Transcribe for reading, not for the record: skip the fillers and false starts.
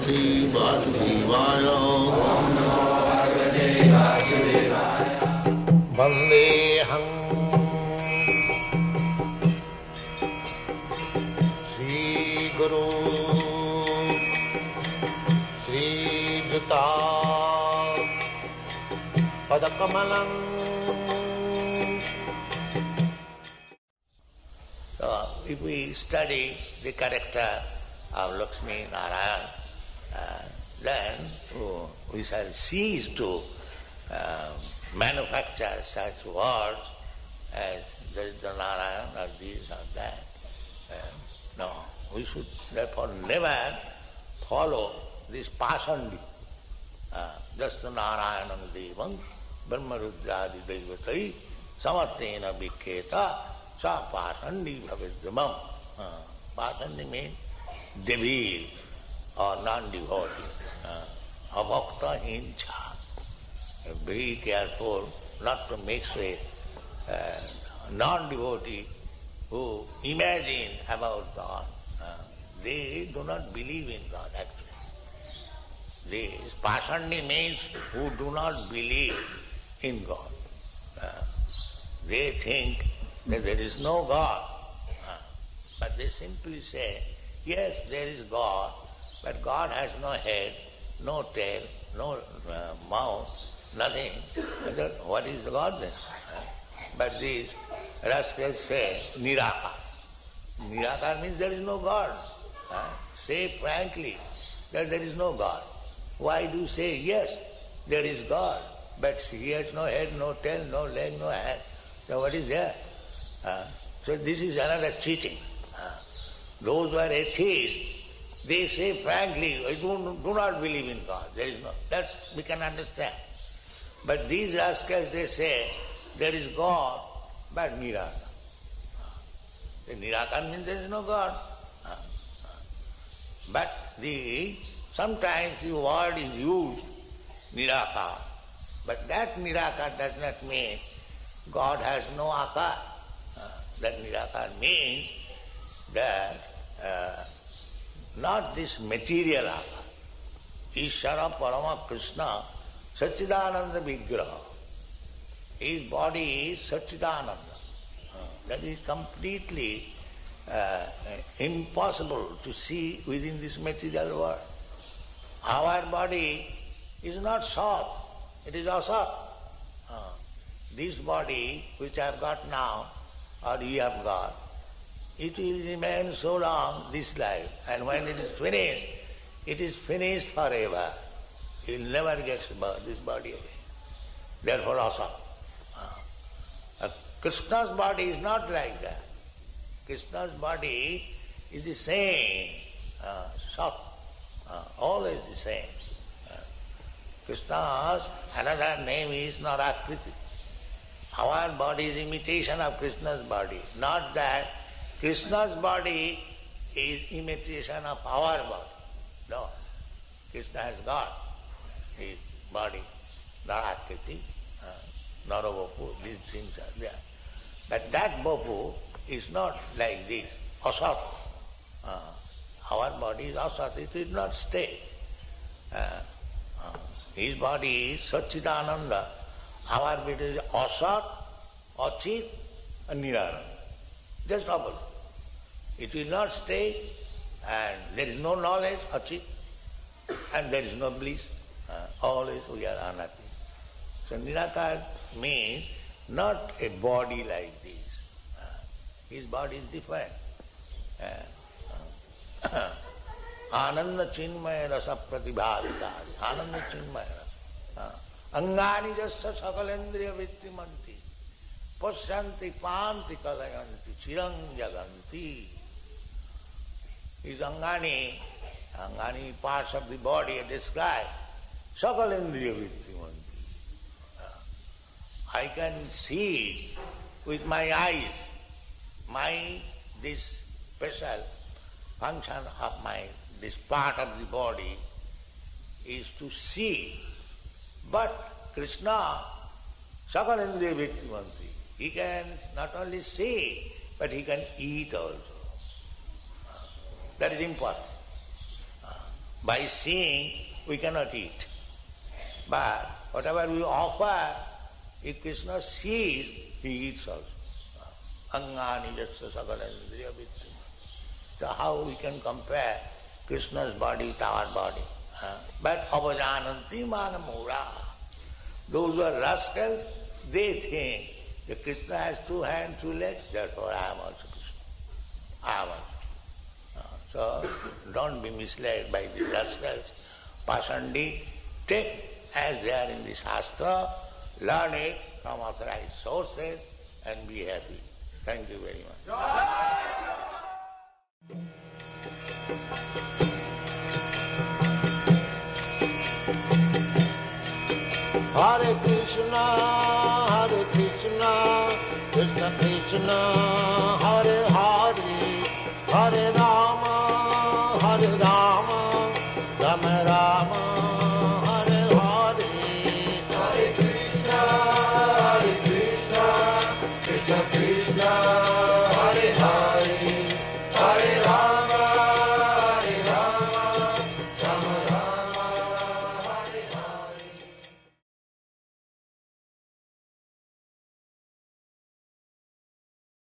Bhagavate Vasudevaya. Vandeham Sri Guru Sri Juta Padakamalam. So, if we study the character of Lakshmi Narayan, then we shall cease to manufacture such words as there is the Narayan or this or that. No, we should therefore never follow this pasandi. Just Narayanam Devam Brahmarudradi Devatai Samatena Bhikketa Sa Pasandi Bhavidyamam. Pasandi means devil or non-devotee. Avakta hincha. Be careful not to mix with non-devotee who imagine about God. They do not believe in God actually. This pasandi means who do not believe in God. They think that there is no God. But they simply say, yes, there is God, but God has no head, no tail, no mouth, nothing. What is God then? But these rascals say, Nirakar. Nirakar means there is no God. Say frankly that there is no God. Why do you say, yes, there is God, but he has no head, no tail, no leg, no hand. So what is there? So this is another cheating. Those who are atheists, they say frankly, I do not believe in God. There is no. That we can understand. But these rascals, they say, there is God, but Nirakar. The Nirakar means there is no God. But sometimes the word is used, Nirakar. But that Nirakar does not mean God has no akar. That Nirakar means that not this material akar. Ishvara Parama Krishna Satchidananda Vigraha. His body is Satchidananda. That is completely impossible to see within this material world. Our body is not Sat, it is Asat. This body which I have got now, or you have got, it will remain so long, this life, and when it is finished forever. He will never get this body again. Therefore Asat. Krishna's body is not like that. Krishna's body is the same, Sat, always the same. Krishna's another name is Narakriti. Our body is imitation of Krishna's body. Not that Krishna's body is imitation of our body. No. Krishna has got his body, Narakriti, Naravapu, these things are there. But that Bapu is not like this, Asat. Our body is Asat, it will not stay. His body is Satchidananda. Our body is Asat, Achit and Nirana. Just opposite. It will not stay, and there is no knowledge, Achit, and there is no bliss. Always we are Anati. So Nirakar means not a body like this. His body is different. Ananda Chinmaya Rasa Pratibhavitari. Ananda Chinmaya Rasa. Angani Jassa Sakalendriya Vittimanti. Pasyanti Panti Kalayanti. Chirang Jaganti. His Angani parts of the body are described. Sakalendriya Vittimanti. I can see with my eyes. This special function of this part of the body is to see. But Krishna, Sakalendriya Vittimanti, he can not only see, but he can eat also. That is important. By seeing, we cannot eat. But whatever we offer, if Krishna sees, he eats also. Angani jasya sakalendriya vitti. So how we can compare Krishna's body with our body? But avajananti manamura. Those who are rascals, they think that Krishna has 2 hands, 2 legs, therefore I am also Krishna. I am also. So don't be misled by the rascals. Pasandi, take as they are in the Shastra, learn it from authorized sources and be happy. Thank you very much. Hare Krishna, Krishna Krishna, Hare Hare, Hare Rama, Rama Rama.